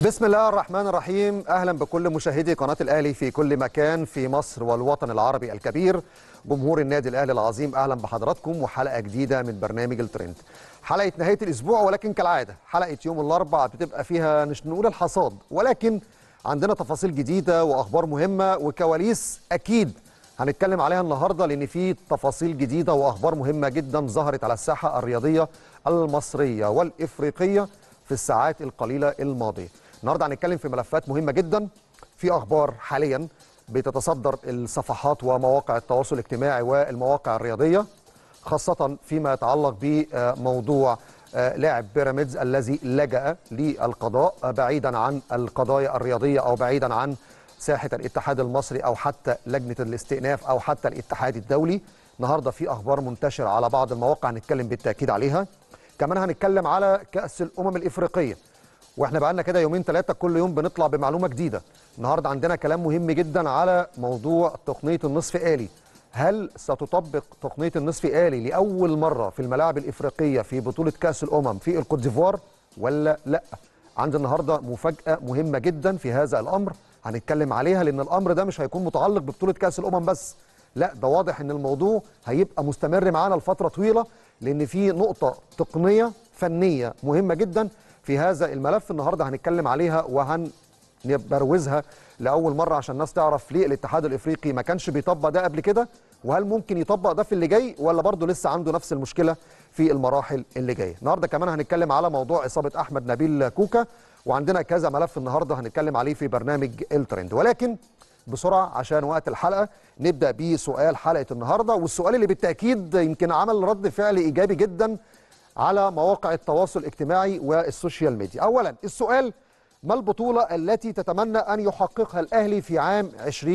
بسم الله الرحمن الرحيم. أهلا بكل مشاهدي قناة الأهلي في كل مكان في مصر والوطن العربي الكبير. جمهور النادي الأهلي العظيم أهلا بحضراتكم وحلقة جديدة من برنامج الترند. حلقة نهاية الأسبوع، ولكن كالعادة حلقة يوم الأربعاء بتبقى فيها مش نقول الحصاد، ولكن عندنا تفاصيل جديدة وأخبار مهمة وكواليس أكيد هنتكلم عليها النهاردة، لأن في تفاصيل جديدة وأخبار مهمة جدا ظهرت على الساحة الرياضية المصرية والإفريقية في الساعات القليلة الماضية. النهارده هنتكلم في ملفات مهمة جدا، في أخبار حاليا بتتصدر الصفحات ومواقع التواصل الاجتماعي والمواقع الرياضية، خاصة فيما يتعلق بموضوع لاعب بيراميدز الذي لجأ للقضاء بعيدا عن القضايا الرياضية أو بعيدا عن ساحة الاتحاد المصري أو حتى لجنة الاستئناف أو حتى الاتحاد الدولي. النهارده في أخبار منتشرة على بعض المواقع هنتكلم بالتأكيد عليها. كمان هنتكلم على كأس الأمم الإفريقية، واحنا بقالنا كده يومين ثلاثة كل يوم بنطلع بمعلومة جديدة. النهارده عندنا كلام مهم جدا على موضوع تقنية النصف آلي. هل ستطبق تقنية النصف آلي لأول مرة في الملاعب الإفريقية في بطولة كأس الأمم في الكوت ديفوار ولا لا؟ عندنا النهارده مفاجأة مهمة جدا في هذا الأمر هنتكلم عليها، لأن الأمر ده مش هيكون متعلق ببطولة كأس الأمم بس، لا ده واضح إن الموضوع هيبقى مستمر معانا لفترة طويلة، لأن في نقطة تقنية فنية مهمة جدا في هذا الملف. النهارده هنتكلم عليها وهنبروزها لأول مرة عشان الناس تعرف ليه الاتحاد الإفريقي ما كانش بيطبق ده قبل كده، وهل ممكن يطبق ده في اللي جاي ولا برضه لسه عنده نفس المشكلة في المراحل اللي جاية. النهارده كمان هنتكلم على موضوع إصابة أحمد نبيل كوكا، وعندنا كذا ملف النهارده هنتكلم عليه في برنامج الترند. ولكن بسرعة عشان وقت الحلقة نبدأ بسؤال حلقة النهارده، والسؤال اللي بالتأكيد يمكن عمل رد فعل إيجابي جدا على مواقع التواصل الاجتماعي والسوشيال ميديا. أولا السؤال: ما البطولة التي تتمنى أن يحققها الأهلي في عام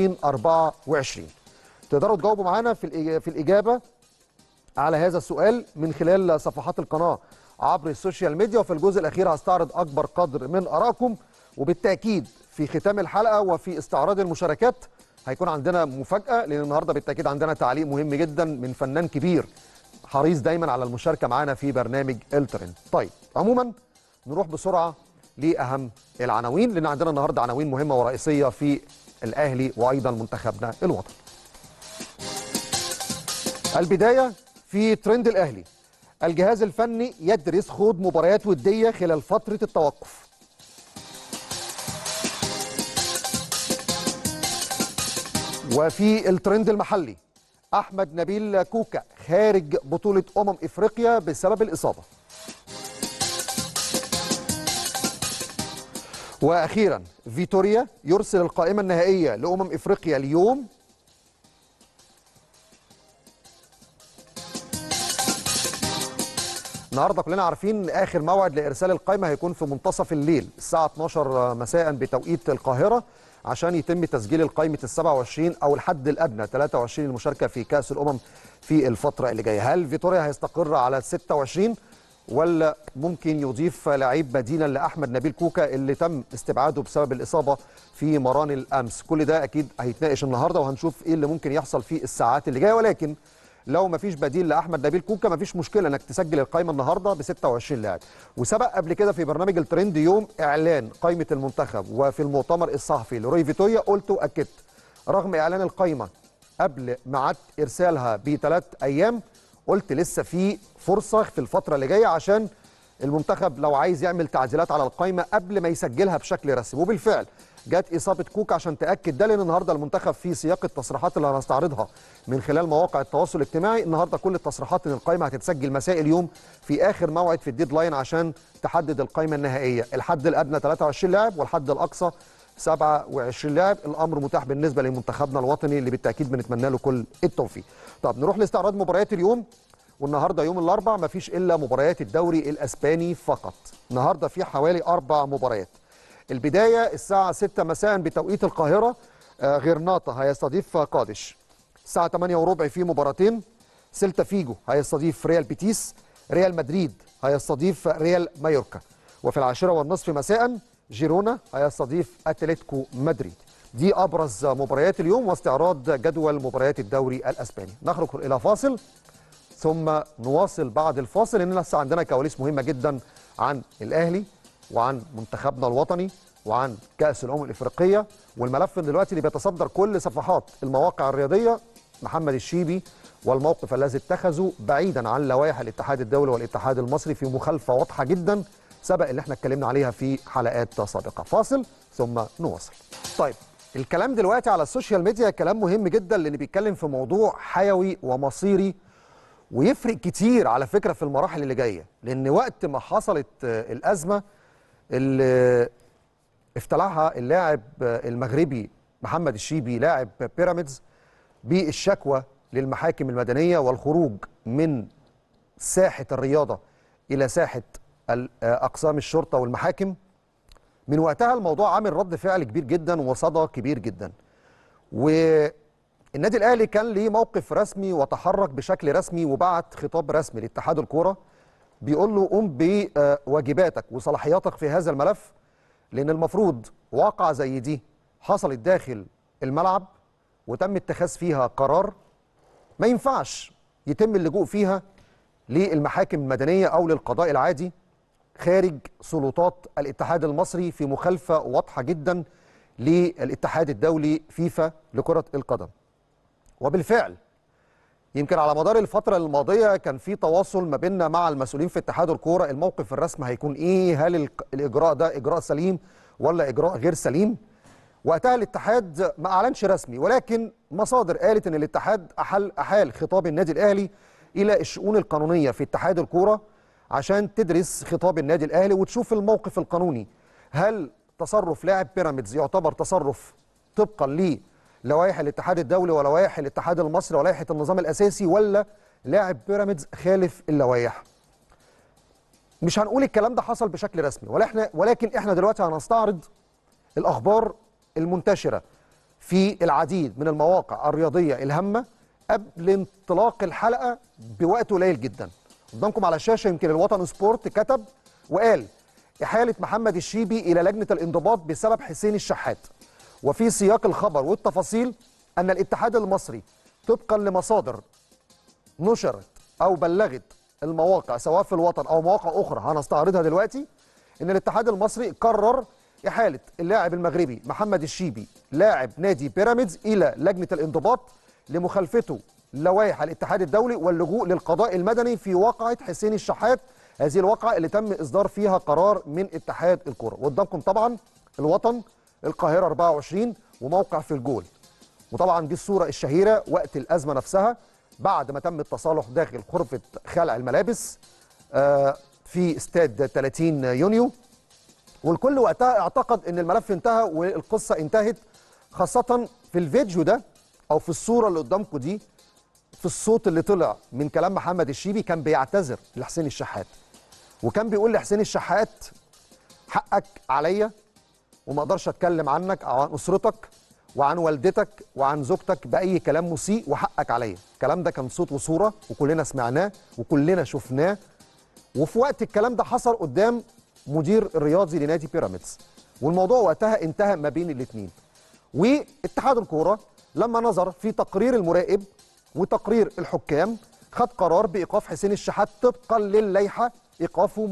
2024؟ تقدروا تجاوبوا معانا في الإجابة على هذا السؤال من خلال صفحات القناة عبر السوشيال ميديا، وفي الجزء الأخير هستعرض أكبر قدر من آرائكم، وبالتأكيد في ختام الحلقة وفي استعراض المشاركات هيكون عندنا مفاجأة، لأن النهاردة بالتأكيد عندنا تعليق مهم جدا من فنان كبير حريص دايما على المشاركة معنا في برنامج الترند. طيب عموما نروح بسرعة لأهم العناوين، لأن عندنا النهاردة عناوين مهمة ورئيسية في الأهلي وأيضا منتخبنا الوطني. البداية في ترند الأهلي: الجهاز الفني يدرس خوض مباريات ودية خلال فترة التوقف. وفي الترند المحلي: أحمد نبيل كوكا خارج بطولة إفريقيا بسبب الإصابة. وأخيرا فيتوريا يرسل القائمة النهائية إفريقيا اليوم. النهارده كلنا عارفين آخر موعد لإرسال القائمة هيكون في منتصف الليل الساعة 12 مساء بتوقيت القاهرة، عشان يتم تسجيل القائمة ال27 أو الحد الأدنى 23 المشاركة في كأس الأمم في الفترة اللي جاية. هل فيتوريا هيستقر على 26 ولا ممكن يضيف لعيب بديلا لأحمد نبيل كوكا اللي تم استبعاده بسبب الإصابة في مران الأمس؟ كل ده أكيد هيتناقش النهارده وهنشوف إيه اللي ممكن يحصل في الساعات اللي جاية. ولكن لو مفيش بديل لأحمد نبيل كوكا مفيش مشكلة انك تسجل القائمة النهارده ب 26 لاعب. وسبق قبل كده في برنامج الترند يوم اعلان قائمة المنتخب وفي المؤتمر الصحفي لروي فيتوريا قلت واكدت، رغم اعلان القائمة قبل ميعاد ارسالها ب3 ايام، قلت لسه في فرصة في الفترة اللي جاية عشان المنتخب لو عايز يعمل تعديلات على القائمة قبل ما يسجلها بشكل رسمي. وبالفعل جت إصابة كوكا عشان تأكد ده، لأن النهارده المنتخب في سياق التصريحات اللي هنستعرضها من خلال مواقع التواصل الاجتماعي. النهارده كل التصريحات ان القائمة هتتسجل مساء اليوم في آخر موعد في الديدلاين عشان تحدد القائمة النهائية. الحد الأدنى 23 لاعب والحد الأقصى 27 لاعب. الأمر متاح بالنسبة لمنتخبنا الوطني اللي بالتأكيد بنتمنى له كل التوفيق. طب نروح لاستعراض مباريات اليوم. والنهارده يوم الأربع مفيش إلا مباريات الدوري الأسباني فقط. النهارده في حوالي 4 مباريات. البداية الساعة 6 مساء بتوقيت القاهرة، غرناطة هيستضيف قادش. الساعة 8 وربع في مباراتين: سيلتا فيجو هيستضيف ريال بيتيس، ريال مدريد هيستضيف ريال مايوركا. وفي 10:30 مساء جيرونا هيستضيف أتلتيكو مدريد. دي أبرز مباريات اليوم واستعراض جدول مباريات الدوري الأسباني. نخرج إلى فاصل ثم نواصل بعد الفاصل، لأن لسه عندنا كواليس مهمة جدا عن الأهلي وعن منتخبنا الوطني وعن كأس الأمم الإفريقية، والملف دلوقتي اللي بيتصدر كل صفحات المواقع الرياضية محمد الشيبي والموقف الذي اتخذه بعيدا عن لوائح الاتحاد الدولي والاتحاد المصري في مخالفة واضحة جدا سبق اللي احنا اتكلمنا عليها في حلقات سابقة. فاصل ثم نواصل. طيب، الكلام دلوقتي على السوشيال ميديا كلام مهم جدا لأن بيتكلم في موضوع حيوي ومصيري ويفرق كتير على فكرة في المراحل اللي جاية، لأن وقت ما حصلت الأزمة اللي افتلعها اللاعب المغربي محمد الشيبي لاعب بيراميدز بالشكوى للمحاكم المدنية والخروج من ساحة الرياضة إلى ساحة أقسام الشرطة والمحاكم، من وقتها الموضوع عامل رد فعل كبير جدا وصدى كبير جدا. والنادي الأهلي كان ليه موقف رسمي وتحرك بشكل رسمي وبعت خطاب رسمي لاتحاد الكورة بيقول له قم بواجباتك وصلاحياتك في هذا الملف، لأن المفروض واقعة زي دي حصلت داخل الملعب وتم اتخاذ فيها قرار ما ينفعش يتم اللجوء فيها للمحاكم المدنية أو للقضاء العادي خارج سلطات الاتحاد المصري في مخالفة واضحة جدا للاتحاد الدولي فيفا لكرة القدم. وبالفعل يمكن على مدار الفترة الماضية كان في تواصل ما بيننا مع المسؤولين في اتحاد الكورة، الموقف الرسمي هيكون ايه؟ هل الإجراء ده إجراء سليم ولا إجراء غير سليم؟ وقتها الاتحاد ما أعلنش رسمي، ولكن مصادر قالت إن الاتحاد أحال خطاب النادي الأهلي إلى الشؤون القانونية في اتحاد الكورة عشان تدرس خطاب النادي الأهلي وتشوف الموقف القانوني. هل تصرف لاعب بيراميدز يعتبر تصرف طبقا لوائح الاتحاد الدولي ولوائح الاتحاد المصري ولائحة النظام الأساسي، ولا لاعب بيراميدز خالف اللوائح؟ مش هنقول الكلام ده حصل بشكل رسمي، ولكن احنا دلوقتي هنستعرض الأخبار المنتشرة في العديد من المواقع الرياضية الهامة قبل انطلاق الحلقة بوقت قليل جدا. قدامكم على الشاشة يمكن الوطن سبورت كتب وقال إحالة محمد الشيبي إلى لجنة الانضباط بسبب حسين الشحات. وفي سياق الخبر والتفاصيل أن الاتحاد المصري طبقا لمصادر نشرت أو بلغت المواقع سواء في الوطن أو مواقع أخرى هنستعرضها دلوقتي، أن الاتحاد المصري قرر إحالة اللاعب المغربي محمد الشيبي لاعب نادي بيراميدز إلى لجنة الانضباط لمخالفته لوائح الاتحاد الدولي واللجوء للقضاء المدني في واقعة حسين الشحات، هذه الواقعة اللي تم إصدار فيها قرار من اتحاد الكرة. وقدامكم طبعا الوطن، القاهرة 24 وموقع في الجول. وطبعا دي الصورة الشهيرة وقت الأزمة نفسها بعد ما تم التصالح داخل غرفة خلع الملابس في استاد 30 يونيو، والكل وقتها اعتقد ان الملف انتهى والقصة انتهت، خاصة في الفيديو ده او في الصورة اللي قدامكم دي، في الصوت اللي طلع من كلام محمد الشيبي كان بيعتذر لحسين الشحات، وكان بيقول لحسين الشحات حقك عليا وما اقدرش اتكلم عنك او عن اسرتك وعن والدتك وعن زوجتك باي كلام مسيء، وحقك عليا. الكلام ده كان صوت وصوره وكلنا سمعناه وكلنا شفناه، وفي وقت الكلام ده حصل قدام مدير الرياضي لنادي بيراميدز، والموضوع وقتها انتهى ما بين الاثنين. واتحاد الكوره لما نظر في تقرير المراقب وتقرير الحكام خد قرار بايقاف حسين الشحات طبقا للائحه، ايقافه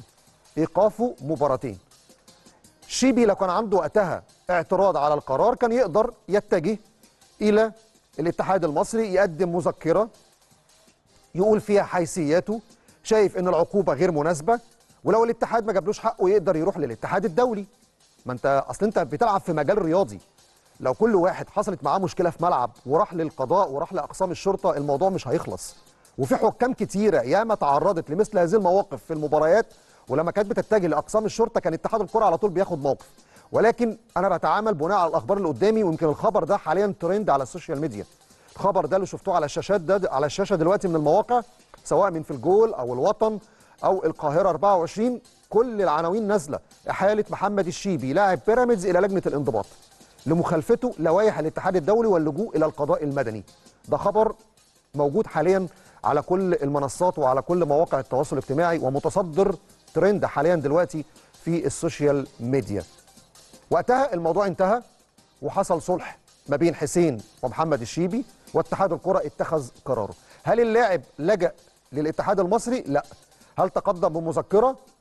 مباراتين. شيبي لو كان عنده وقتها اعتراض على القرار كان يقدر يتجه الى الاتحاد المصري يقدم مذكره يقول فيها حيثياته، شايف ان العقوبه غير مناسبه، ولو الاتحاد ما جابلوش حقه يقدر يروح للاتحاد الدولي. ما انت اصل انت بتلعب في مجال رياضي، لو كل واحد حصلت معاه مشكله في ملعب وراح للقضاء وراح لاقسام الشرطه الموضوع مش هيخلص. وفي حكام كتيره ياما تعرضت لمثل هذه المواقف في المباريات، ولما كانت بتتجه لاقسام الشرطه كان اتحاد الكره على طول بياخد موقف. ولكن انا بتعامل بناء على الاخبار اللي قدامي، ويمكن الخبر ده حاليا ترند على السوشيال ميديا. الخبر ده اللي شفتوه على الشاشات ده على الشاشه دلوقتي من المواقع سواء من في الجول او الوطن او القاهره 24، كل العناوين نازله احاله محمد الشيبي لاعب بيراميدز الى لجنه الانضباط لمخالفته لوائح الاتحاد الدولي واللجوء الى القضاء المدني. ده خبر موجود حاليا على كل المنصات وعلى كل مواقع التواصل الاجتماعي ومتصدر ترند حاليا دلوقتي في السوشيال ميديا. وقتها الموضوع انتهى وحصل صلح ما بين حسين ومحمد الشيبي، واتحاد الكرة اتخذ قراره. هل اللاعب لجأ للاتحاد المصري؟ لا. هل تقدم بمذكرة؟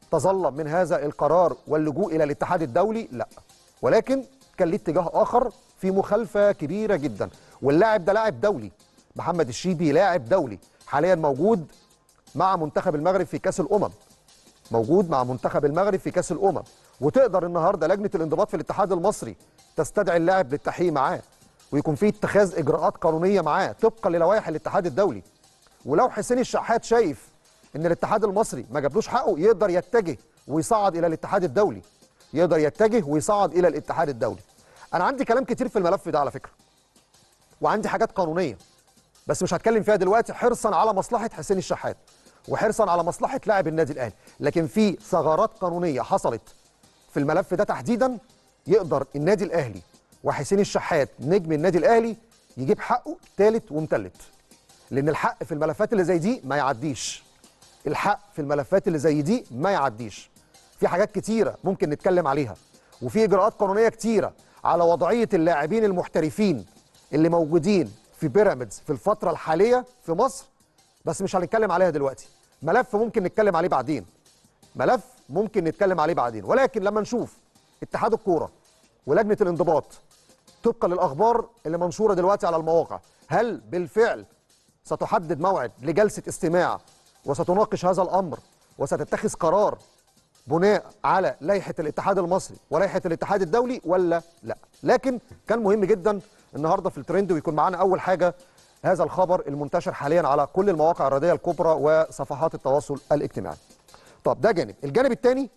تظلم من هذا القرار واللجوء الى الاتحاد الدولي؟ لا، ولكن كان ليه اتجاه اخر في مخالفه كبيره جدا. واللاعب ده لاعب دولي، محمد الشيبي لاعب دولي حاليا موجود مع منتخب المغرب في كاس الامم، موجود مع منتخب المغرب في كاس الامم. وتقدر النهارده لجنه الانضباط في الاتحاد المصري تستدعي اللاعب للتحقيق معاه، ويكون في اتخاذ اجراءات قانونيه معاه طبقا للوائح الاتحاد الدولي. ولو حسين الشحات شايف ان الاتحاد المصري ما جابلوش حقه، يقدر يتجه ويصعد الى الاتحاد الدولي، يقدر يتجه ويصعد الى الاتحاد الدولي. انا عندي كلام كتير في الملف ده على فكره، وعندي حاجات قانونيه بس مش هتكلم فيها دلوقتي، حرصا على مصلحه حسين الشحات وحرصا على مصلحه لاعب النادي الاهلي. لكن في ثغرات قانونيه حصلت في الملف ده تحديدا، يقدر النادي الاهلي وحسين الشحات نجم النادي الاهلي يجيب حقه تالت ومتلت. لان الحق في الملفات اللي زي دي ما يعديش، الحق في الملفات اللي زي دي ما يعديش. في حاجات كتيره ممكن نتكلم عليها، وفي اجراءات قانونيه كتيره على وضعيه اللاعبين المحترفين اللي موجودين في بيراميدز في الفتره الحاليه في مصر، بس مش هنتكلم عليها دلوقتي. ملف ممكن نتكلم عليه بعدين، ملف ممكن نتكلم عليه بعدين. ولكن لما نشوف اتحاد الكوره ولجنه الانضباط طبقا للاخبار اللي منشوره دلوقتي على المواقع، هل بالفعل ستحدد موعد لجلسه استماع وستناقش هذا الامر وستتخذ قرار بناء على لائحه الاتحاد المصري ولائحه الاتحاد الدولي ولا لا؟ لكن كان مهم جدا النهارده في الترند ويكون معانا اول حاجه هذا الخبر المنتشر حاليا على كل المواقع الرياضيه الكبرى وصفحات التواصل الاجتماعي. طب ده جانب، الجانب الثاني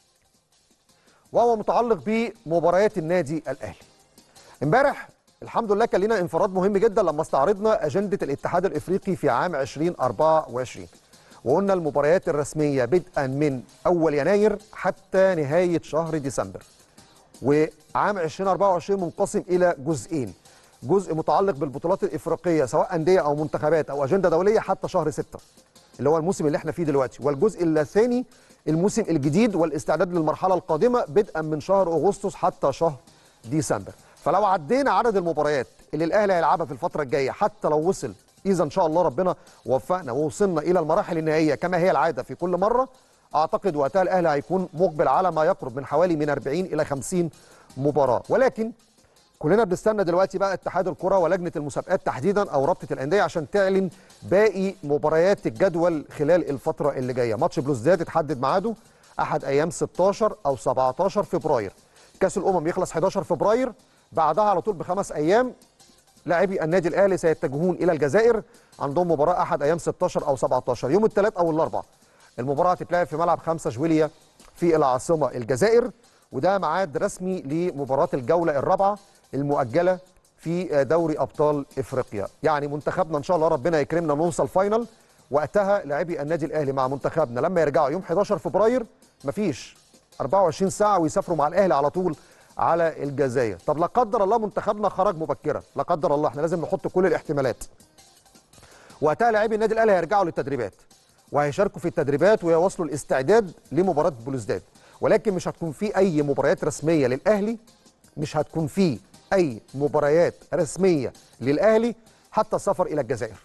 وهو متعلق بمباريات النادي الاهلي. امبارح الحمد لله كان لنا انفراد مهم جدا لما استعرضنا اجنده الاتحاد الافريقي في عام 2024، وقلنا المباريات الرسميه بدءا من اول يناير حتى نهايه شهر ديسمبر. وعام 2024 منقسم الى جزئين، جزء متعلق بالبطولات الافريقيه سواء انديه او منتخبات او اجنده دوليه حتى شهر 6 اللي هو الموسم اللي احنا فيه دلوقتي، والجزء الثاني الموسم الجديد والاستعداد للمرحله القادمه بدءا من شهر اغسطس حتى شهر ديسمبر. فلو عدينا عدد المباريات اللي الاهلي هيلعبها في الفتره الجايه، حتى لو وصل اذا ان شاء الله ربنا وفقنا ووصلنا الى المراحل النهائيه كما هي العاده في كل مره، اعتقد وقتها الاهلي هيكون مقبل على ما يقرب من حوالي من 40 الى 50 مباراه. ولكن كلنا بنستنى دلوقتي بقى اتحاد الكره ولجنه المسابقات تحديدا او رابطه الانديه عشان تعلن باقي مباريات الجدول خلال الفتره اللي جايه. ماتش بلوزداد اتحدد ميعاده احد ايام 16 او 17 فبراير. كاس الامم يخلص 11 فبراير، بعدها على طول ب5 ايام لاعبي النادي الاهلي سيتجهون الى الجزائر، عندهم مباراه احد ايام 16 او 17 يوم الثلاث او الاربع. المباراه هتتلعب في ملعب 5 جويليا في العاصمه الجزائر، وده ميعاد رسمي لمباراه الجوله الرابعه المؤجله في دوري ابطال افريقيا. يعني منتخبنا ان شاء الله ربنا يكرمنا نوصل فاينل، وقتها لاعبي النادي الاهلي مع منتخبنا لما يرجعوا يوم 11 فبراير مفيش 24 ساعه ويسافروا مع الاهلي على طول على الجزائر. طب لا قدر الله منتخبنا خرج مبكرا، لا قدر الله، احنا لازم نحط كل الاحتمالات. وقتها لاعبي النادي الاهلي هيرجعوا للتدريبات وهيشاركوا في التدريبات ويواصلوا الاستعداد لمباراه بلوزداد، ولكن مش هتكون في اي مباريات رسميه للاهلي، مش هتكون في اي مباريات رسميه للاهلي حتى السفر الى الجزائر.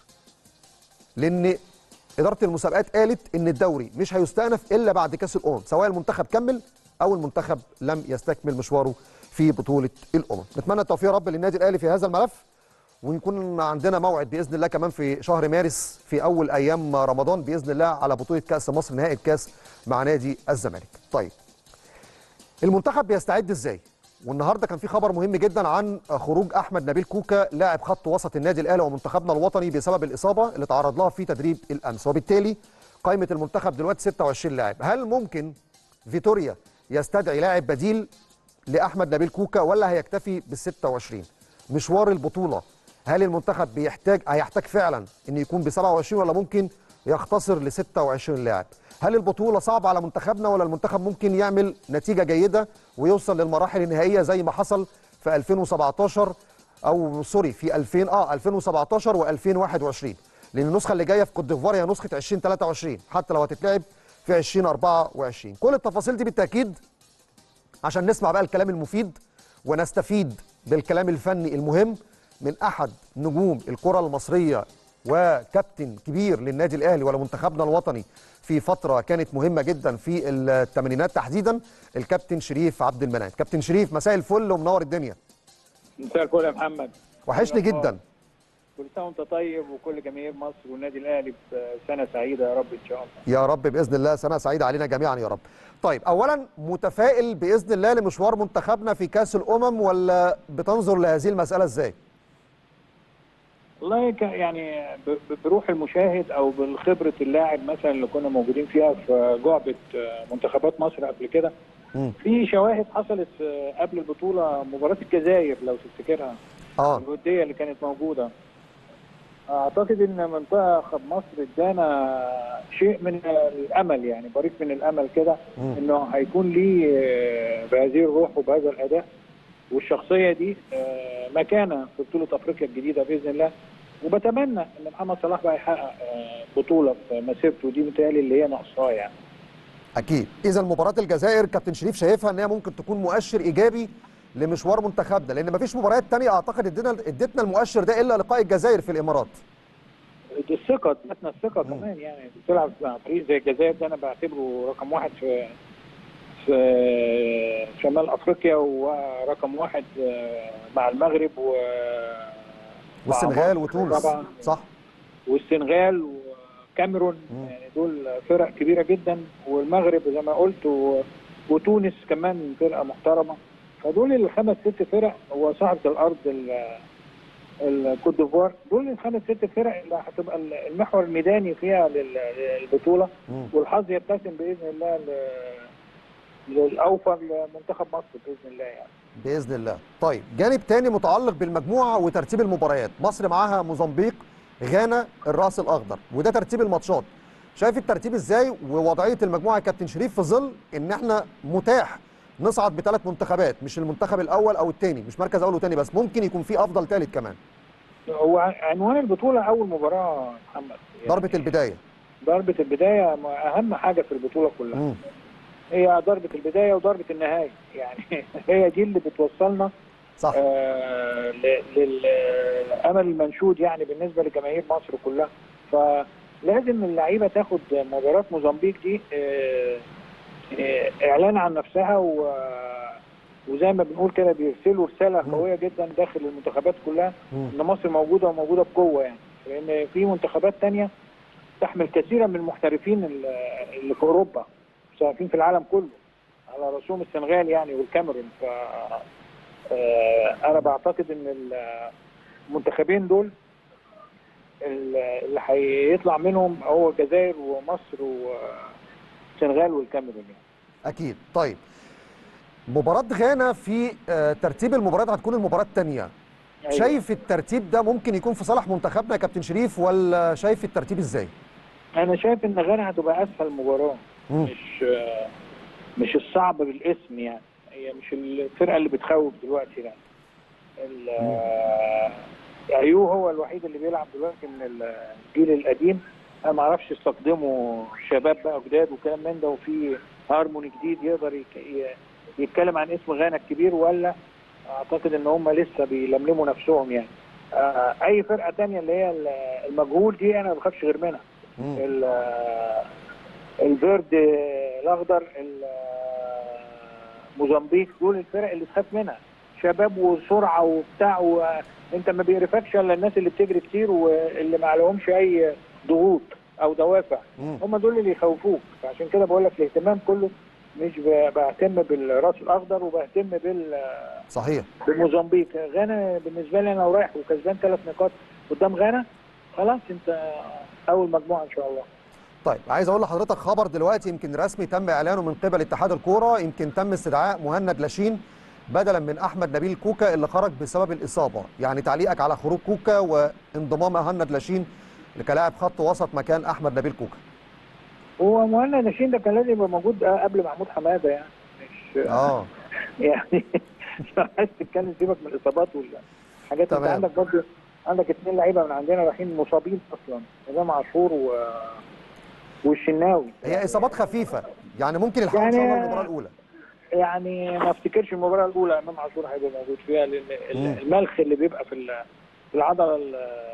لان اداره المسابقات قالت ان الدوري مش هيستأنف الا بعد كاس الامم، سواء المنتخب كمل او المنتخب لم يستكمل مشواره في بطوله الامم. نتمنى التوفيق يا رب للنادي الاهلي في هذا الملف، ويكون عندنا موعد باذن الله كمان في شهر مارس في اول ايام رمضان باذن الله على بطوله كاس مصر نهائي الكاس مع نادي الزمالك. طيب المنتخب بيستعد ازاي؟ والنهارده كان في خبر مهم جدا عن خروج احمد نبيل كوكا لاعب خط وسط النادي الاهلي ومنتخبنا الوطني بسبب الاصابه اللي تعرض لها في تدريب الامس، وبالتالي قائمه المنتخب دلوقتي 26 لاعب. هل ممكن فيتوريا يستدعي لاعب بديل لاحمد نبيل كوكا ولا هيكتفي بال26؟ مشوار البطوله هل المنتخب هيحتاج فعلا ان يكون ب27 ولا ممكن يختصر ل 26 لاعب؟ هل البطوله صعبه على منتخبنا ولا المنتخب ممكن يعمل نتيجه جيده ويوصل للمراحل النهائيه زي ما حصل في 2017 او سوري في 2017 و2021؟ لان النسخه اللي جايه في كوت ديفوار هي نسخه 2023 حتى لو هتتلعب في 2024. كل التفاصيل دي بالتاكيد عشان نسمع بقى الكلام المفيد ونستفيد بالكلام الفني المهم من احد نجوم الكره المصريه وكابتن كبير للنادي الاهلي ولمنتخبنا الوطني في فتره كانت مهمه جدا في الثمانينات تحديدا، الكابتن شريف عبد المنعم. كابتن شريف، مساء الفل ومنور الدنيا. مساء الفل يا محمد. وحشني جدا. كل سنه وانت طيب وكل جماهير مصر والنادي الاهلي بسنه سعيده يا رب ان شاء الله. يا رب باذن الله، سنه سعيده علينا جميعا يا رب. طيب، اولا متفائل باذن الله لمشوار منتخبنا في كاس الامم، ولا بتنظر لهذه المساله ازاي؟ والله يعني بروح المشاهد او بالخبره اللاعب مثلا اللي كنا موجودين فيها في جعبه منتخبات مصر قبل كده، في شواهد حصلت قبل البطوله، مباراه الجزائر لو تفتكرها، الوديه اللي كانت موجوده. اعتقد ان منتخب مصر ادانا شيء من الامل، يعني بريق من الامل كده، انه هيكون ليه بهذه الروح وبهذا الاداء والشخصيه دي مكانه في بطوله افريقيا الجديده باذن الله. وبتمنى ان محمد صلاح بقى يحقق بطوله في مسيرته دي، متهيألي اللي هي ناقصاه يعني. اكيد. اذا مباراه الجزائر كابتن شريف شايفها ان هي ممكن تكون مؤشر ايجابي لمشوار منتخبنا، لان مفيش مباريات ثانيه اعتقد ادتنا المؤشر ده الا لقاء الجزائر في الامارات. الثقه، ادتنا الثقه كمان، يعني بتلعب مع فريق زي الجزائر ده انا بعتبره رقم واحد في شمال افريقيا، ورقم واحد مع المغرب والسنغال وتونس طبعا، صح، والسنغال وكاميرون، يعني دول فرق كبيره جدا، والمغرب زي ما قلت، وتونس كمان فرقه محترمه. فدول الخمس ست فرق، وصاحبه الارض الكوت ديفوار، دول الخمس ست فرق اللي هتبقى المحور الميداني فيها للبطوله، والحظ يبتسم باذن الله للاوفر لمنتخب مصر باذن الله يعني. باذن الله. طيب، جانب تاني متعلق بالمجموعه وترتيب المباريات، مصر معاها موزمبيق، غانا، الراس الاخضر، وده ترتيب الماتشات. شايف الترتيب ازاي ووضعيه المجموعه يا كابتن شريف، في ظل ان احنا متاح نصعد بثلاث منتخبات، مش المنتخب الاول او الثاني، مش مركز اول وثاني بس، ممكن يكون في افضل ثالث كمان. هو عنوان البطوله اول مباراه محمد، يعني ضربه البدايه. ضربه البدايه اهم حاجه في البطوله كلها. هي ضربه البدايه وضربه النهايه، يعني هي دي اللي بتوصلنا صح للامل المنشود يعني بالنسبه لجماهير مصر كلها. فلازم اللعيبه تاخد مباراه موزمبيق دي اعلان عن نفسها، وزي ما بنقول كده بيرسلوا رساله قويه جدا داخل المنتخبات كلها ان مصر موجوده وموجوده بقوه، يعني لان في منتخبات ثانيه تحمل كثيرا من المحترفين اللي في اوروبا، محترفين في العالم كله، على رسوم السنغال يعني والكاميرون. ف انا بعتقد ان المنتخبين دول اللي هيطلع منهم هو الجزائر ومصر والسنغال والكاميرون يعني. اكيد. طيب، مباراة غانا في ترتيب المباريات هتكون المباراة الثانية. أيوة. شايف الترتيب ده ممكن يكون في صالح منتخبنا يا كابتن شريف، ولا شايف الترتيب ازاي؟ أنا شايف إن غانا هتبقى أسهل مباراة، مش الصعب بالاسم يعني، هي مش الفرقة اللي بتخوف دلوقتي يعني. أيوه هو الوحيد اللي بيلعب دلوقتي من الجيل القديم، أنا ما أعرفش يستخدموا شباب بقى جداد وكلام من ده، وفي هارموني جديد يقدر يتكلم عن اسم غانا الكبير، ولا اعتقد ان هم لسه بيلملموا نفسهم يعني. اي فرقه ثانيه اللي هي المجهول دي انا ما بخافش غير منها. الفيرد الاخضر، موزمبيق، دول الفرق اللي تخاف منها، شباب وسرعه وبتاع، وانت ما بيقرفكش الا الناس اللي بتجري كتير واللي ما عليهمش اي ضغوط او دوافع، هم دول اللي يخوفوك. فعشان كده بقول لك الاهتمام كله مش بهتم بالراس الاخضر، وبهتم صحيح بموزمبيق. غانا بالنسبه لي انا لو رايح وكسبان 3 نقاط قدام غانا، خلاص انت اول مجموعه ان شاء الله. طيب، عايز اقول لحضرتك خبر دلوقتي يمكن رسمي تم اعلانه من قبل اتحاد الكوره، يمكن تم استدعاء مهند لاشين بدلا من احمد نبيل كوكا اللي خرج بسبب الاصابه. يعني تعليقك على خروج كوكا وانضمام مهند لاشين كلاعب خط وسط مكان احمد نبيل كوكا؟ هو مهند لاشين ده كان لازم يبقى موجود قبل محمود حماده، يعني مش يعني مش عايز تتكلم، سيبك من الاصابات والحاجات. انت عندك برضه عندك 2 لعيبه من عندنا رايحين مصابين اصلا، امام عاشور والشناوي. هي اصابات خفيفه يعني، ممكن يلحقوا ان شاء الله المباراه الاولى. يعني ما افتكرش المباراه الاولى امام عاشور هيبقى موجود فيها، لان الملخ اللي بيبقى في العضله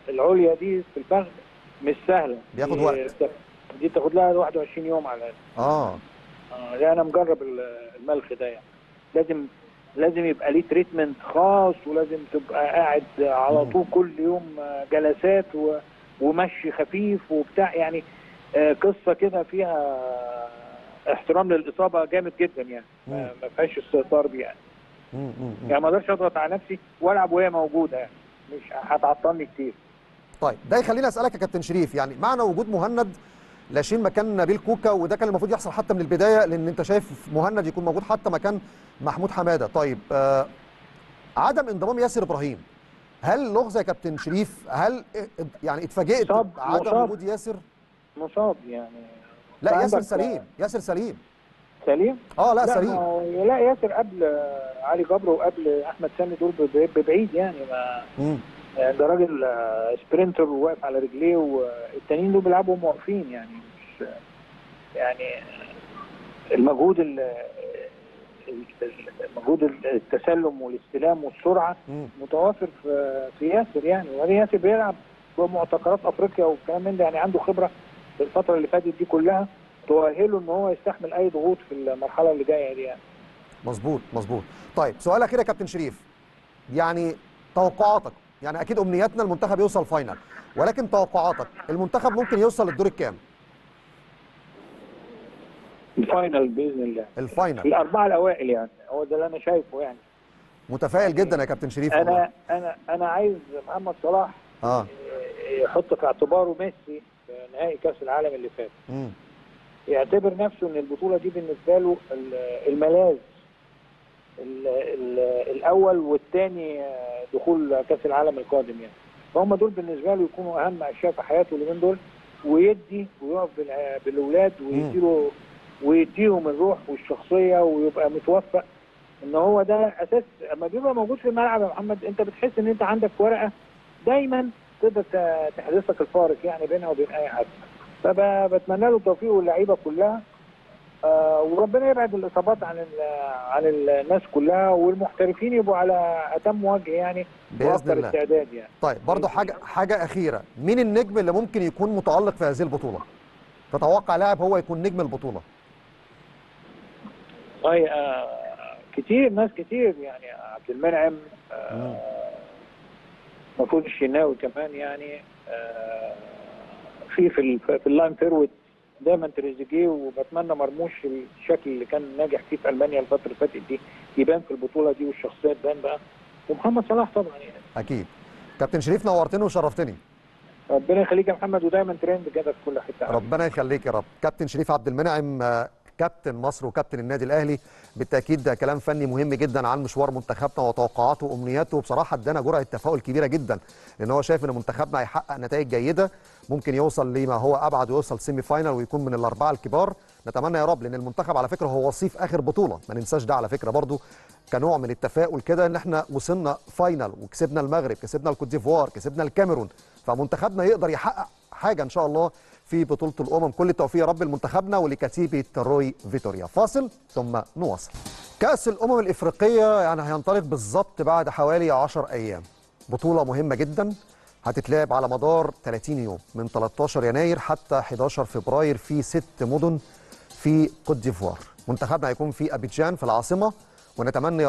العليا دي في الفخذ مش سهله، بياخد وقت. دي تاخد لها 21 يوم على الاقل. لا انا مجرب الملخ ده يعني. لازم يبقى ليه تريتمنت خاص، ولازم تبقى قاعد على طول كل يوم جلسات ومشي خفيف وبتاع يعني. قصه كده فيها احترام للاصابه جامد جدا يعني. ما فيهاش استهتار بيه يعني. يعني ما اقدرش اضغط على نفسي والعب وهي موجوده يعني، مش هتعطلني كتير. طيب ده يخليني اسالك يا كابتن شريف، يعني معنى وجود مهند لاشين مكان نبيل كوكا، وده كان المفروض يحصل حتى من البدايه، لان انت شايف مهند يكون موجود حتى مكان محمود حماده. طيب عدم انضمام ياسر ابراهيم، هل لغز يا كابتن شريف؟ هل يعني اتفاجئت بعدم وجود ياسر؟ مصاب يعني. لا ياسر سليم، ياسر سليم. سليم؟ لا سليم. لا ياسر قبل علي جبر وقبل احمد سامي دول ببعيد يعني. ما يعني ده راجل سبرينتر وواقف على رجليه، والتانيين دول بيلعبوا واقفين يعني. مش يعني المجهود التسلم والاستلام والسرعه متوافر في ياسر يعني. وبعدين ياسر بيلعب بمعتقلات افريقيا والكلام من ده يعني. عنده خبره في الفتره اللي فاتت دي كلها تؤهله ان هو يستحمل اي ضغوط في المرحله اللي جايه دي يعني. مظبوط. طيب سؤال اخير يا كابتن شريف، يعني توقعاتك، يعني اكيد امنياتنا المنتخب يوصل فاينل، ولكن توقعاتك المنتخب ممكن يوصل للدور الكام؟ الفاينل باذن الله. الفاينل في الاربعه الاوائل يعني، هو ده اللي انا شايفه يعني. متفائل جدا يا كابتن شريف. انا عايز محمد صلاح يحط في اعتباره ميسي في نهائي كاس العالم اللي فات. يعتبر نفسه ان البطوله دي بالنسبه له الملاذ الاول والثاني دخول كاس العالم القادم يعني. فهم دول بالنسبه له يكونوا اهم اشياء في حياته اليومين دول، ويدي ويقف بالاولاد ويديهم الروح والشخصيه، ويبقى متوفق ان هو ده اساس. اما بيبقى موجود في الملعب يا محمد، انت بتحس ان انت عندك ورقه دايما تقدر تحدث لك الفارق يعني بينها وبين اي حد. فبتمنى له التوفيق واللعيبه كلها، وربنا يبعد الاصابات عن الناس كلها، والمحترفين يبقوا على اتم وجه يعني باذن الله. استعداد يعني. طيب برضه حاجه اخيره، مين النجم اللي ممكن يكون متالق في هذه البطوله؟ تتوقع لاعب هو يكون نجم البطوله؟ طيب كتير، ناس كتير يعني. عبد المنعم، المفروض الشناوي كمان يعني. في اللاين فيرود دايما تريزيجيه، وبتمنى مرموش الشكل اللي كان ناجح فيه في المانيا الفتره اللي فاتت دي يبان في البطوله دي، والشخصيه تبان بقى، ومحمد صلاح طبعا يعني. اكيد. كابتن شريف نورتني وشرفتني. ربنا يخليك يا محمد، ودايما ترند كده في كل حته. ربنا يخليك يا رب. كابتن شريف عبد المنعم، كابتن مصر وكابتن النادي الاهلي، بالتاكيد ده كلام فني مهم جدا عن مشوار منتخبنا وتوقعاته وامنياته، وبصراحه ادانا جرعه تفاؤل كبيره جدا، لان هو شايف ان منتخبنا هيحقق نتائج جيده، ممكن يوصل لما هو ابعد ويوصل سيمي فاينال ويكون من الاربعه الكبار. نتمنى يا رب، لان المنتخب على فكره هو وصيف اخر بطوله، ما ننساش ده على فكره برضو كنوع من التفاؤل كده، ان احنا وصلنا فاينال وكسبنا المغرب، كسبنا الكوت ديفوار، كسبنا الكاميرون، فمنتخبنا يقدر يحقق حاجه ان شاء الله في بطولة الأمم. كل التوفيق يا رب لمنتخبنا ولكتيبة روي فيتوريا. فاصل ثم نواصل. كأس الأمم الإفريقية يعني هينطلق بالظبط بعد حوالي 10 أيام. بطولة مهمة جدا هتتلعب على مدار 30 يوم من 13 يناير حتى 11 فبراير في 6 مدن في كوت ديفوار. منتخبنا هيكون في أبيجان في العاصمة، ونتمنى يا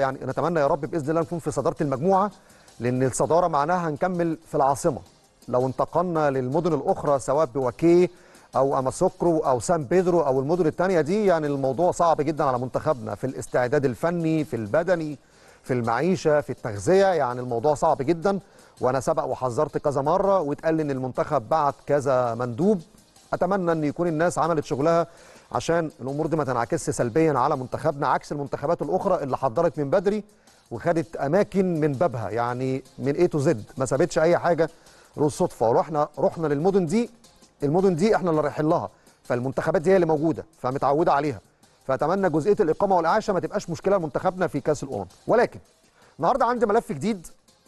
رب بإذن الله نكون في صدارة المجموعة، لأن الصدارة معناها هنكمل في العاصمة. لو انتقلنا للمدن الأخرى سواء بواكيه أو أماسوكرو أو سان بيدرو أو المدن الثانية دي، يعني الموضوع صعب جدا على منتخبنا في الاستعداد الفني، في البدني، في المعيشة، في التغذية، يعني الموضوع صعب جدا. وأنا سبق وحذرت كذا مرة، واتقال لي إن المنتخب بعت كذا مندوب. أتمنى أن يكون الناس عملت شغلها عشان الأمور دي ما تنعكسش سلبيا على منتخبنا، عكس المنتخبات الأخرى اللي حضرت من بدري وخدت أماكن من بابها، يعني من A to Z، ما سابتش أي حاجة بالصدفه. رحنا للمدن دي، المدن دي احنا اللي رايحين لها، فالمنتخبات دي هي اللي موجوده فمتعوده عليها. فاتمنى جزئيه الاقامه والاعاشه ما تبقاش مشكله لمنتخبنا في كاس الامم. ولكن النهارده عندي ملف جديد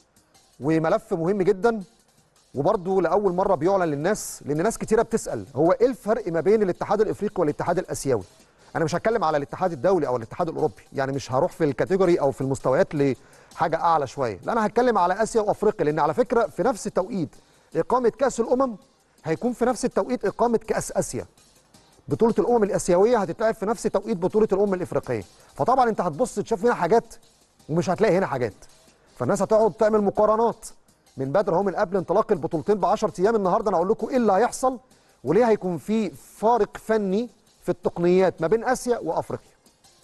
وملف مهم جدا، وبرضه لاول مره بيعلن للناس، لان ناس كتيره بتسال هو ايه الفرق ما بين الاتحاد الافريقي والاتحاد الاسيوي؟ انا مش هتكلم على الاتحاد الدولي او الاتحاد الاوروبي، يعني مش هروح في الكاتيجوري او في المستويات لحاجه اعلى شويه، لا انا هتكلم على اسيا وافريقيا، لان على فكره في نفس التوقيت اقامه كاس الامم هيكون في نفس التوقيت اقامه كاس اسيا. بطوله الامم الاسيويه هتتلعب في نفس توقيت بطوله الامم الافريقيه، فطبعا انت هتبص تشوف هنا حاجات ومش هتلاقي هنا حاجات، فالناس هتقعد تعمل مقارنات من بدري اهو، من قبل انطلاق البطولتين ب 10 ايام. النهارده انا اقول لكم ايه اللي هيحصل وليه هيكون في فارق فني في التقنيات ما بين اسيا وافريقيا.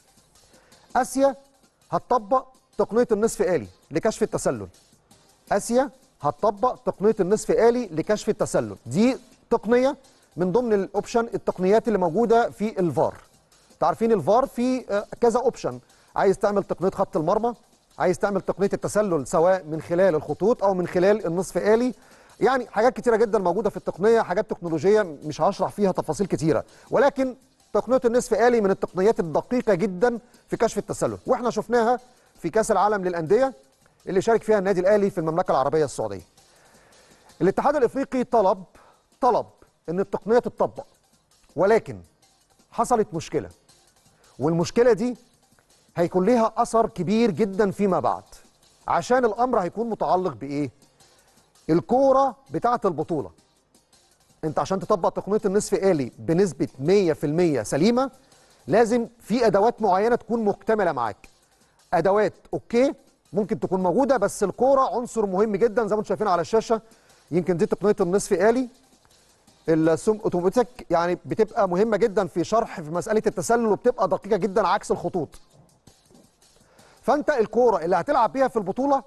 اسيا هتطبق تقنيه النصف آلي لكشف التسلل. اسيا هتطبق تقنيه النصف آلي لكشف التسلل، دي تقنيه من ضمن الاوبشن التقنيات اللي موجوده في الفار. تعرفين الفار في كذا اوبشن، عايز تعمل تقنيه خط المرمى، عايز تعمل تقنيه التسلل سواء من خلال الخطوط او من خلال النصف آلي، يعني حاجات كتيره جدا موجوده في التقنيه، حاجات تكنولوجيه مش هشرح فيها تفاصيل كتيره، ولكن تقنيه النصف آلي من التقنيات الدقيقه جدا في كشف التسلل، واحنا شفناها في كاس العالم للانديه اللي شارك فيها النادي الاهلي في المملكه العربيه السعوديه. الاتحاد الافريقي طلب ان التقنيه تتطبق، ولكن حصلت مشكله، والمشكله دي هيكون ليها اثر كبير جدا فيما بعد، عشان الامر هيكون متعلق بايه؟ الكوره بتاعه البطوله. انت عشان تطبق تقنيه النصف آلي بنسبه 100% سليمه لازم في ادوات معينه تكون مكتمله معاك. ادوات اوكي ممكن تكون موجوده، بس الكوره عنصر مهم جدا زي ما انتم شايفين على الشاشه. يمكن دي تقنيه النصف آلي السم اوتوماتيك، يعني بتبقى مهمه جدا في شرح في مساله التسلل، وبتبقى دقيقه جدا عكس الخطوط. فانت الكوره اللي هتلعب بيها في البطوله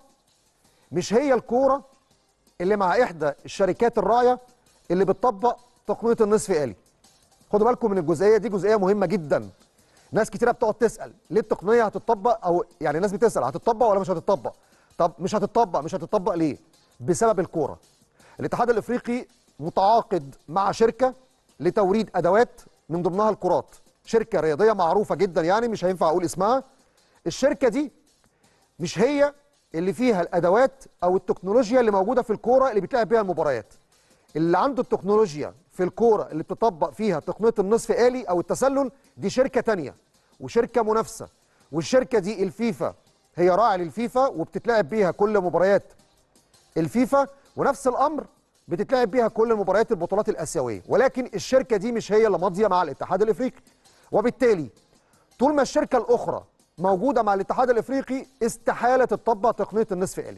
مش هي الكوره اللي مع احدى الشركات الراعيه اللي بتطبق تقنيه النصف آلي. خدوا بالكم من الجزئيه دي، جزئيه مهمه جدا. ناس كتيره بتقعد تسال ليه التقنيه هتطبق، او يعني ناس بتسال هتطبق ولا مش هتطبق. طب مش هتطبق ليه؟ بسبب الكوره. الاتحاد الافريقي متعاقد مع شركه لتوريد ادوات من ضمنها الكرات، شركه رياضيه معروفه جدا، يعني مش هينفع اقول اسمها. الشركه دي مش هي اللي فيها الادوات او التكنولوجيا اللي موجوده في الكوره اللي بيتلعب بيها المباريات. اللي عنده التكنولوجيا في الكوره اللي بتطبق فيها تقنيه النصف آلي او التسلل دي شركه تانية وشركه منافسه، والشركه دي الفيفا هي راعي للفيفا وبتتلعب بيها كل مباريات الفيفا، ونفس الامر بتتلعب بيها كل مباريات البطولات الاسيويه، ولكن الشركه دي مش هي اللي ماضيه مع الاتحاد الافريقي. وبالتالي طول ما الشركه الاخرى موجوده مع الاتحاد الافريقي استحاله تطبق تقنيه النصف آلي.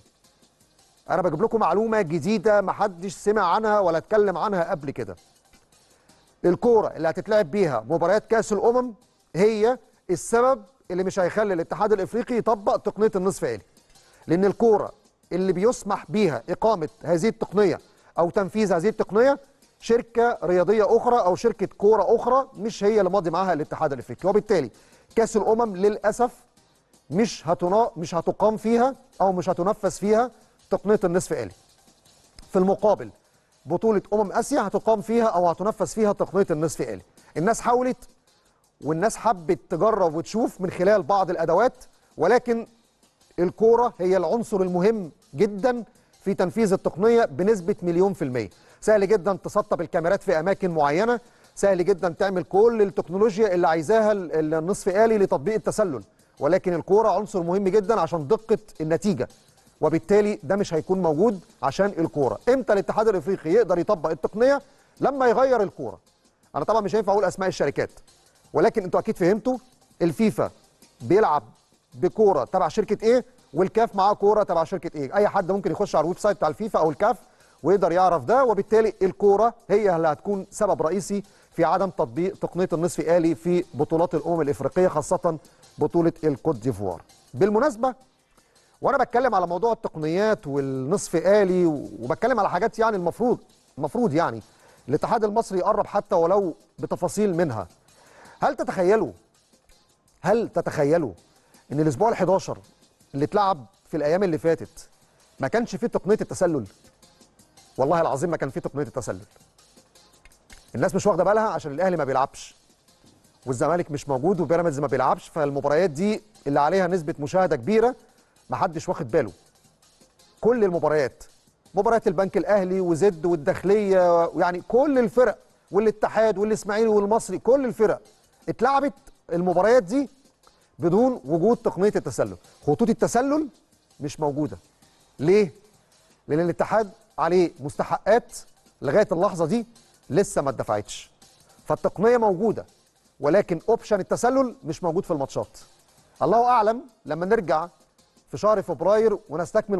انا بجيب لكم معلومه جديده ما حدش سمع عنها ولا اتكلم عنها قبل كده. الكوره اللي هتتلعب بيها مباريات كاس الامم هي السبب اللي مش هيخلي الاتحاد الافريقي يطبق تقنيه النصف آلي، لان الكوره اللي بيسمح بيها اقامه هذه التقنيه او تنفيذ هذه التقنيه شركه رياضيه اخرى او شركه كوره اخرى، مش هي اللي ماضي معاها الاتحاد الافريقي. وبالتالي كاس الامم للاسف مش هتقام فيها او مش هتنفذ فيها تقنيه النصف آلي. في المقابل بطوله اسيا هتقام فيها او هتنفذ فيها تقنيه النصف آلي. الناس حاولت والناس حبت تجرب وتشوف من خلال بعض الادوات، ولكن الكوره هي العنصر المهم جدا في تنفيذ التقنيه بنسبه 100%. سهل جدا تسطب الكاميرات في اماكن معينه، سهل جدا تعمل كل التكنولوجيا اللي عايزاها النصف آلي لتطبيق التسلل، ولكن الكوره عنصر مهم جدا عشان دقه النتيجه، وبالتالي ده مش هيكون موجود عشان الكوره. امتى الاتحاد الافريقي يقدر يطبق التقنيه؟ لما يغير الكوره. انا طبعا مش هينفع اقول اسماء الشركات، ولكن انتوا اكيد فهمتوا. الفيفا بيلعب بكوره تبع شركه ايه، والكاف معاه كوره تبع شركه ايه. اي حد ممكن يخش على الويب سايت بتاع الفيفا او الكاف ويقدر يعرف ده، وبالتالي الكوره هي اللي هتكون سبب رئيسي في عدم تطبيق تقنيه النصف آلي في بطولات الامم الافريقيه، خاصه بطوله الكوت ديفوار. بالمناسبه وانا بتكلم على موضوع التقنيات والنصف آلي وبتكلم على حاجات يعني المفروض يعني الاتحاد المصري يقرب حتى ولو بتفاصيل منها. هل تتخيلوا ان الاسبوع ال11 اللي اتلعب في الايام اللي فاتت ما كانش فيه تقنيه التسلل؟ والله العظيم ما كان فيه تقنيه التسلل. الناس مش واخده بالها عشان الاهلي ما بيلعبش والزمالك مش موجود وبيراميدز ما بيلعبش، فالمباريات دي اللي عليها نسبه مشاهده كبيره ما حدش واخد باله. كل المباريات، مباريات البنك الاهلي وزد والداخليه، يعني كل الفرق والاتحاد والاسماعيلي والمصري، كل الفرق اتلعبت المباريات دي بدون وجود تقنيه التسلل. خطوط التسلل مش موجوده. ليه؟ لان الاتحاد عليه مستحقات لغايه اللحظه دي لسه ما اتدفعتش. فالتقنيه موجوده ولكن اوبشن التسلل مش موجود في الماتشات. الله اعلم لما نرجع في شهر فبراير ونستكمل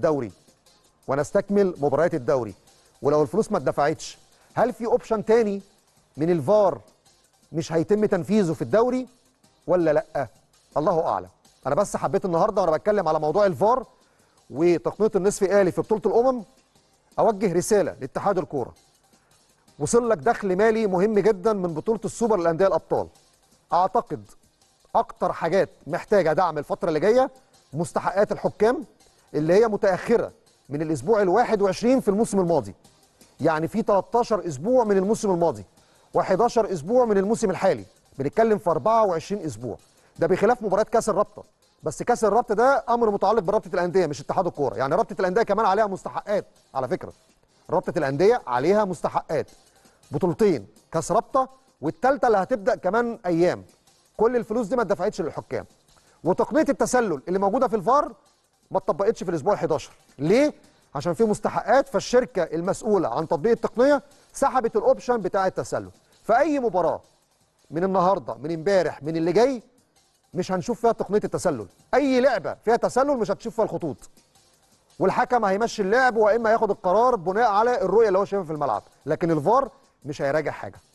مباريات الدوري ولو الفلوس ما اتدفعتش، هل في اوبشن تاني من الفار مش هيتم تنفيذه في الدوري ولا لا؟ الله اعلم. انا بس حبيت النهارده وانا بتكلم على موضوع الفار وتقنيه النصف آلي في بطوله الامم اوجه رساله لاتحاد الكوره. وصل لك دخل مالي مهم جدا من بطوله السوبر للانديه الابطال. اعتقد اكتر حاجات محتاجه دعم الفتره اللي جايه مستحقات الحكام اللي هي متاخره من الاسبوع ال21 في الموسم الماضي. يعني في 13 اسبوع من الموسم الماضي و11 اسبوع من الموسم الحالي، بنتكلم في 24 اسبوع. ده بخلاف مباريات كاس الرابطه، بس كاس الرابطه ده امر متعلق برابطه الانديه مش اتحاد الكوره. يعني رابطه الانديه كمان عليها مستحقات على فكره. رابطه الانديه عليها مستحقات، بطولتين كاس رابطه والثالثه اللي هتبدا كمان ايام. كل الفلوس دي ما اتدفعتش للحكام. وتقنيه التسلل اللي موجوده في الفار ما اتطبقتش في الاسبوع ال11. ليه؟ عشان في مستحقات، فالشركه المسؤوله عن تطبيق التقنيه سحبت الاوبشن بتاع التسلل. فاي مباراه من النهارده من امبارح من اللي جاي مش هنشوف فيها تقنيه التسلل. اي لعبه فيها تسلل مش هتشوف فيها الخطوط، والحكم هيمشي اللعب واما ياخد القرار بناء على الرؤيه اللي هو شايفها في الملعب. لكن الفار مش هيراجع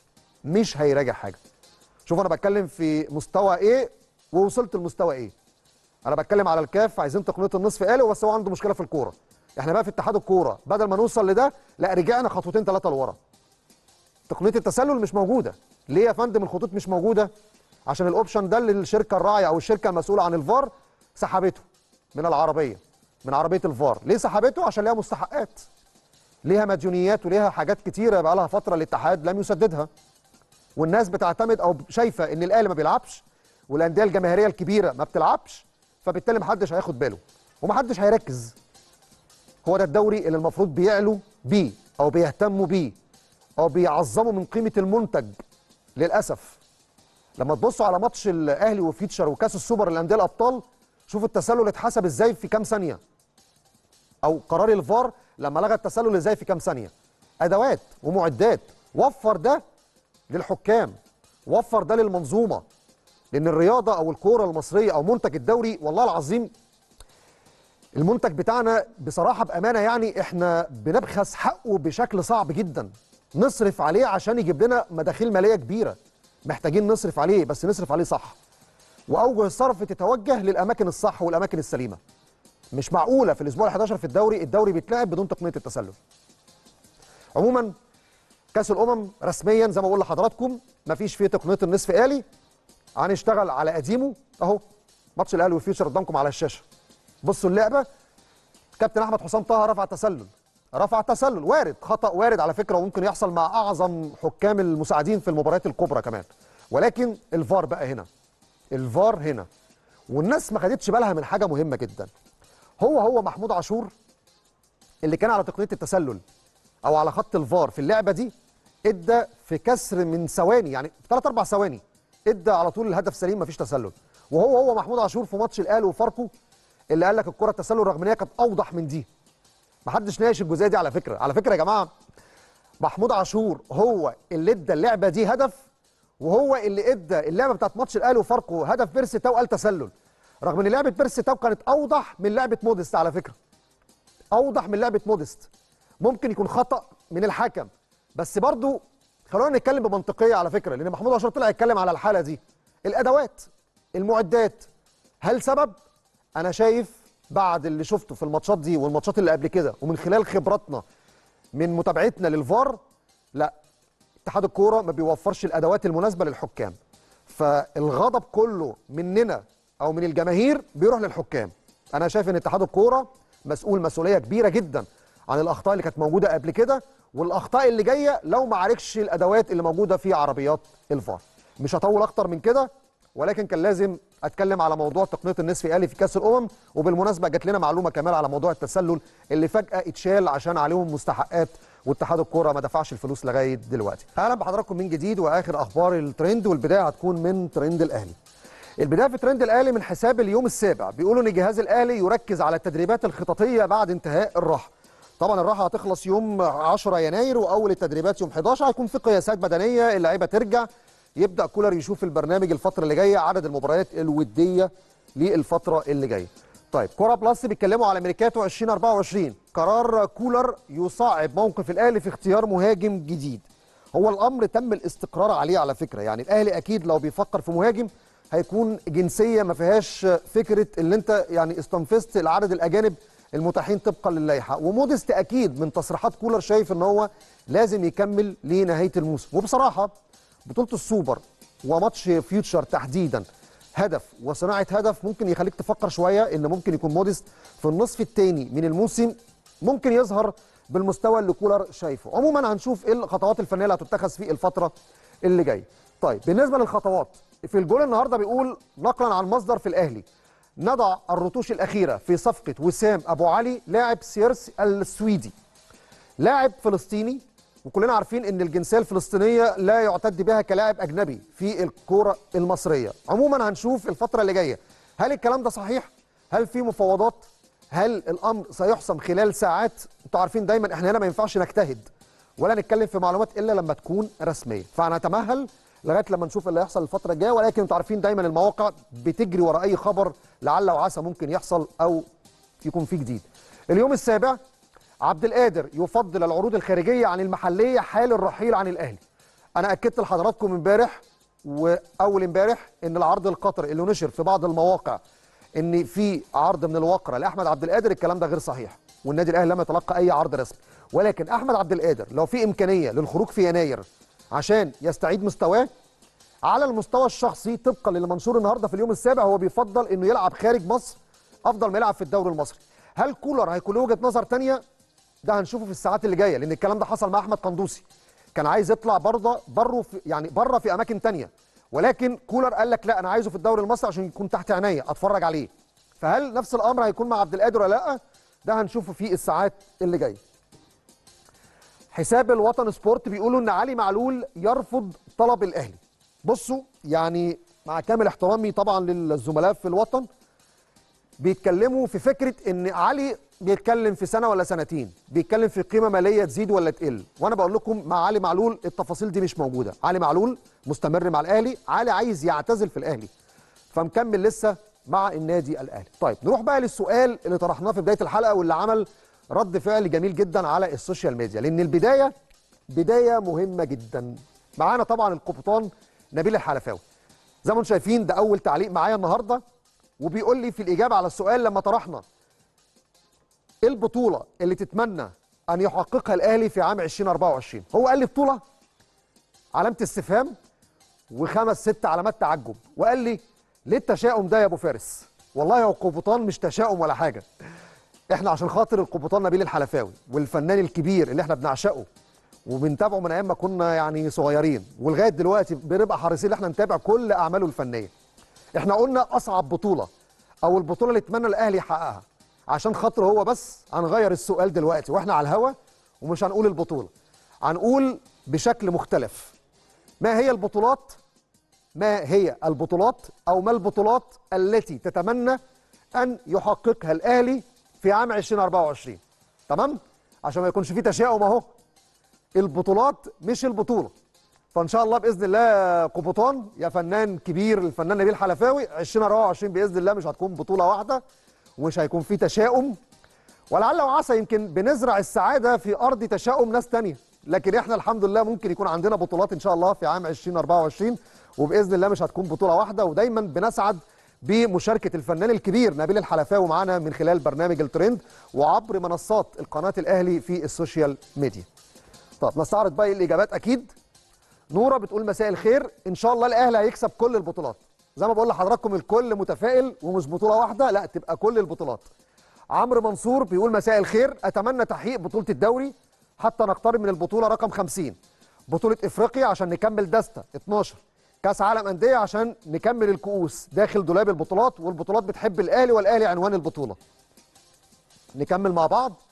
حاجه. شوف انا بتكلم في مستوى ايه ووصلت لمستوى ايه. انا بتكلم على الكاف عايزين تقنيه النصف آلي، بس هو عنده مشكله في الكوره. احنا بقى في اتحاد الكوره بدل ما نوصل لده لا رجعنا خطوتين ثلاثه لورا. تقنيه التسلل مش موجوده. ليه يا فندم الخطوط مش موجوده؟ عشان الاوبشن ده اللي الشركه الراعيه او الشركه المسؤوله عن الفار سحبته من العربيه، من عربيه الفار. ليه سحبته؟ عشان ليها مستحقات، ليها مديونيات وليها حاجات كتيره بقى لها فتره الاتحاد لم يسددها. والناس بتعتمد او شايفه ان الاهلي ما بيلعبش والانديه الجماهيريه الكبيره ما بتلعبش، فبالتالي محدش هياخد باله ومحدش هيركز. هو ده الدوري اللي المفروض بيعلوا بيه او بيهتموا بيه او بيعظموا من قيمه المنتج. للاسف لما تبصوا على ماتش الاهلي وفيتشر وكاس السوبر للانديه الابطال، شوفوا التسلل اتحسب ازاي في كام ثانيه، او قرار الفار لما لغى التسلل ازاي في كام ثانيه. ادوات ومعدات. وفر ده للحكام، وفر ده للمنظومه. لان الرياضه او الكوره المصريه او منتج الدوري والله العظيم المنتج بتاعنا بصراحه بامانه يعني احنا بنبخس حقه بشكل صعب جدا. نصرف عليه عشان يجيب لنا مداخيل ماليه كبيره، محتاجين نصرف عليه بس نصرف عليه صح، واوجه الصرف تتوجه للاماكن الصح والاماكن السليمه. مش معقوله في الاسبوع ال11 في الدوري بيتلعب بدون تقنيه التسلل. عموما كاس الامم رسميا زي ما بقول لحضراتكم مفيش فيه تقنيه النصف آلي. هنشتغل على قديمه اهو. ماتش الاهلي والفيوتشر قدامكم على الشاشه. بصوا اللعبه، كابتن احمد حسام طه رفع تسلل وارد، خطا وارد على فكره وممكن يحصل مع اعظم حكام المساعدين في المباريات الكبرى كمان. ولكن الفار بقى هنا، الفار هنا. والناس ما خدتش بالها من حاجه مهمه جدا. هو محمود عاشور اللي كان على تقنيه التسلل او على خط الفار في اللعبه دي ادى في كسر من ثواني، يعني 3-4 ثواني ادى على طول الهدف سليم مفيش تسلل. وهو محمود عاشور في ماتش الاهلي وفاركو اللي قال لك الكره التسلل رغم ان هي كانت اوضح من دي. محدش ناقش الجزئيه دي على فكره يا جماعه. محمود عاشور هو اللي ادى اللعبه دي هدف، وهو اللي ادى اللعبه بتاعت ماتش الاهلي وفاركو هدف بيرسي تاو قال تسلل، رغم ان لعبه بيرسي تاو كانت اوضح من لعبه موديست على فكره. اوضح من لعبه موديست. ممكن يكون خطا من الحكم بس برضو خلونا نتكلم بمنطقيه على فكره، لان محمود عاشور طلع يتكلم على الحاله دي. الادوات، المعدات، هل سبب؟ انا شايف بعد اللي شفته في الماتشات دي والماتشات اللي قبل كده ومن خلال خبراتنا من متابعتنا للفار، لا، اتحاد الكوره ما بيوفرش الادوات المناسبه للحكام. فالغضب كله مننا او من الجماهير بيروح للحكام. انا شايف ان اتحاد الكوره مسؤول مسؤوليه كبيره جدا عن الاخطاء اللي كانت موجوده قبل كده والاخطاء اللي جايه لو ما عالجش الادوات اللي موجوده في عربيات الفار. مش هطول اكتر من كده، ولكن كان لازم اتكلم على موضوع تقنيه النصف آلي في كاس الامم. وبالمناسبه جات لنا معلومه كمان على موضوع التسلل اللي فجاه اتشال عشان عليهم مستحقات واتحاد الكوره ما دفعش الفلوس لغايه دلوقتي. اهلا بحضراتكم من جديد واخر اخبار الترند، والبدايه هتكون من ترند الاهلي. البدايه في ترند الاهلي من حساب اليوم السابع، بيقولوا ان الجهاز الاهلي يركز على التدريبات الخططيه بعد انتهاء الراحه. طبعا الراحه هتخلص يوم 10 يناير واول التدريبات يوم 11. هيكون في قياسات بدنيه، اللعيبه ترجع، يبدا كولر يشوف البرنامج الفتره اللي جايه، عدد المباريات الوديه للفتره اللي جايه. طيب كوره بلس بيتكلموا على ميركاتو 2024. قرار كولر يصعب موقف الاهلي في اختيار مهاجم جديد. هو الامر تم الاستقرار عليه على فكره، يعني الاهلي اكيد لو بيفكر في مهاجم هيكون جنسيه ما فيهاش فكره اللي انت يعني استنفذت العدد الاجانب المتاحين طبقا للائحه. وموديست اكيد من تصريحات كولر شايف ان هو لازم يكمل لنهايه الموسم. وبصراحه بطوله السوبر وماتش فيوتشر تحديدا، هدف وصناعه هدف ممكن يخليك تفكر شويه ان ممكن يكون موديست في النصف الثاني من الموسم ممكن يظهر بالمستوى اللي كولر شايفه. عموما هنشوف ايه الخطوات الفنيه اللي هتتخذ في الفتره اللي جايه. طيب بالنسبه للخطوات في الجول النهارده، بيقول نقلا عن مصدر في الاهلي: نضع الرتوش الاخيره في صفقه وسام ابو علي لاعب سيرس السويدي، لاعب فلسطيني، وكلنا عارفين ان الجنسيه الفلسطينيه لا يعتد بها كلاعب اجنبي في الكوره المصريه. عموما هنشوف الفتره اللي جايه هل الكلام ده صحيح؟ هل في مفاوضات؟ هل الامر سيحسم خلال ساعات؟ انتوا عارفين دايما احنا هنا ما ينفعش نجتهد ولا نتكلم في معلومات الا لما تكون رسميه، فهنتمهل لغايه لما نشوف اللي هيحصل الفتره الجايه. ولكن انتوا عارفين دايما المواقع بتجري ورا اي خبر لعل وعسى ممكن يحصل او يكون فيه جديد. اليوم السابع: عبد القادر يفضل العروض الخارجيه عن المحليه حال الرحيل عن الاهلي. انا اكدت لحضراتكم امبارح واول امبارح ان العرض القطري اللي نشر في بعض المواقع ان في عرض من الوقره لاحمد عبد القادر، الكلام ده غير صحيح، والنادي الاهلي لم يتلقى اي عرض رسمي. ولكن احمد عبد القادر لو في امكانيه للخروج في يناير عشان يستعيد مستواه على المستوى الشخصي طبقا للمنشور النهارده في اليوم السابع، هو بيفضل انه يلعب خارج مصر افضل ما يلعب في الدوري المصري. هل كولر هيكون له وجهه نظر ثانيه؟ ده هنشوفه في الساعات اللي جايه، لان الكلام ده حصل مع احمد قندوسي، كان عايز يطلع بره في اماكن ثانيه، ولكن كولر قال لك لا انا عايزه في الدوري المصري عشان يكون تحت عينيا اتفرج عليه. فهل نفس الامر هيكون مع عبد القادر ولا لا؟ ده هنشوفه في الساعات اللي جايه. حساب الوطن سبورت بيقولوا ان علي معلول يرفض طلب الاهلي. بصوا يعني مع كامل احترامي طبعا للزملاء في الوطن، بيتكلموا في فكره ان علي بيتكلم في سنه ولا سنتين، بيتكلم في قيمه ماليه تزيد ولا تقل. وانا بقول لكم مع علي معلول التفاصيل دي مش موجوده. علي معلول مستمر مع الاهلي، علي عايز يعتزل في الاهلي فمكمل لسه مع النادي الاهلي. طيب نروح بقى للسؤال اللي طرحناه في بدايه الحلقه واللي عمل رد فعل جميل جدا على السوشيال ميديا، لان البدايه بدايه مهمه جدا. معانا طبعا القبطان نبيل الحلفاوي، زي ما انتم شايفين ده اول تعليق معايا النهارده، وبيقول لي في الاجابه على السؤال لما طرحنا ايه البطوله اللي تتمنى ان يحققها الاهلي في عام 2024، هو قال لي بطوله علامه استفهام وخمس ست علامات تعجب، وقال لي ليه التشاؤم ده يا ابو فارس؟ والله هو القبطان مش تشاؤم ولا حاجه، احنا عشان خاطر القبطان نبيل الحلفاوي والفنان الكبير اللي احنا بنعشقه وبنتابعه من ايام ما كنا يعني صغيرين ولغايه دلوقتي بنبقى حريصين ان احنا نتابع كل اعماله الفنيه. احنا قلنا اصعب بطوله او البطوله اللي اتمنى الاهلي يحققها، عشان خاطر هو بس هنغير السؤال دلوقتي واحنا على الهوا، ومش هنقول البطوله، هنقول بشكل مختلف ما هي البطولات، ما هي البطولات او ما البطولات التي تتمنى ان يحققها الاهلي في عام 2024. تمام؟ عشان ما يكونش فيه تشاؤم اهو، البطولات مش البطوله. فان شاء الله باذن الله يا قبطان يا فنان كبير الفنان نبيل حلفاوي، 2024 باذن الله مش هتكون بطوله واحده ومش هيكون فيه تشاؤم، ولعل وعسى يمكن بنزرع السعاده في ارض تشاؤم ناس ثانيه، لكن احنا الحمد لله ممكن يكون عندنا بطولات ان شاء الله في عام 2024 وباذن الله مش هتكون بطوله واحده. ودايما بنسعد بمشاركه الفنان الكبير نبيل الحلفاوي معانا من خلال برنامج الترند وعبر منصات القناه الاهلي في السوشيال ميديا. طب نستعرض بقى الاجابات. اكيد نوره بتقول مساء الخير، ان شاء الله الاهلي هيكسب كل البطولات. زي ما بقول لحضراتكم الكل متفائل ومش بطوله واحده، لا تبقى كل البطولات. عمرو منصور بيقول مساء الخير، اتمنى تحقيق بطوله الدوري حتى نقترب من البطوله رقم 50، بطوله افريقيا عشان نكمل دسته 12، كاس عالم انديه عشان نكمل الكؤوس داخل دولاب البطولات، والبطولات بتحب الاهلي والاهلي عنوان البطوله. نكمل مع بعض.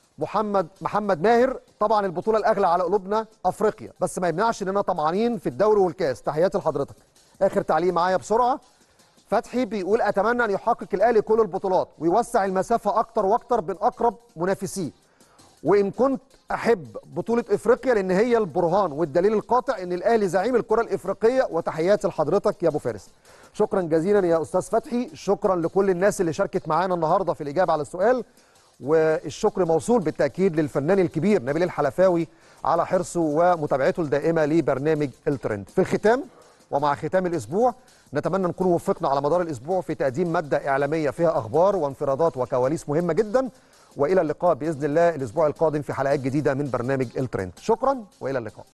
محمد ماهر، طبعا البطوله الاغلى على قلوبنا افريقيا، بس ما يمنعش اننا طمعانين في الدوري والكاس. تحياتي لحضرتك. اخر تعليق معايا بسرعه. فتحي بيقول اتمنى ان يحقق الاهلي كل البطولات ويوسع المسافه اكتر واكتر بين اقرب منافسيه، وان كنت احب بطوله افريقيا لان هي البرهان والدليل القاطع ان الاهلي زعيم الكره الافريقيه. وتحياتي لحضرتك يا ابو فارس. شكرا جزيلا يا استاذ فتحي. شكرا لكل الناس اللي شاركت معانا النهارده في الاجابه على السؤال، والشكر موصول بالتاكيد للفنان الكبير نبيل الحلفاوي على حرصه ومتابعته الدائمه لبرنامج الترند. في الختام ومع ختام الاسبوع نتمنى نكون وفقنا على مدار الاسبوع في تقديم ماده اعلاميه فيها اخبار وانفرادات وكواليس مهمه جدا. والى اللقاء باذن الله الاسبوع القادم في حلقات جديده من برنامج الترند. شكرا والى اللقاء.